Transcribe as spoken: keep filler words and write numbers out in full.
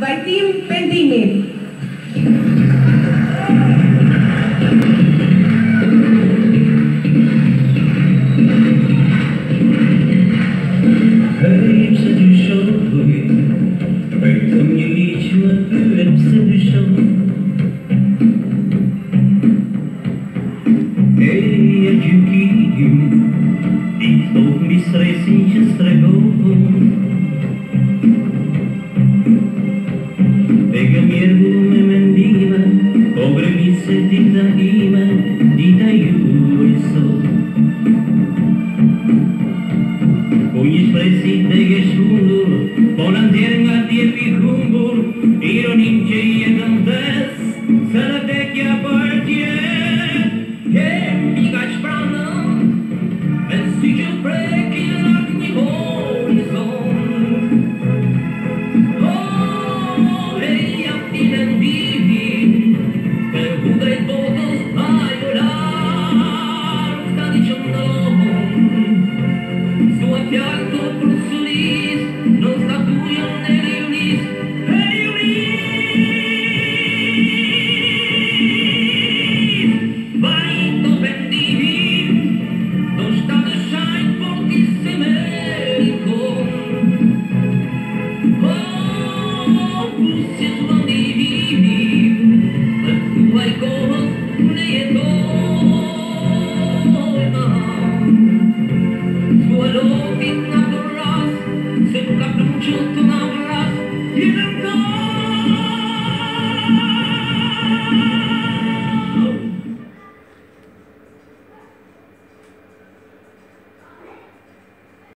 by Team Pentini. Hölgyse du sorg, rögtön nyíts meg őrepszerű sor. Együtt kígyünk, itt lóg mi srejszínče stregóhom. Vega miergume mendiva, pobre mi se dita ima, dita ju i so.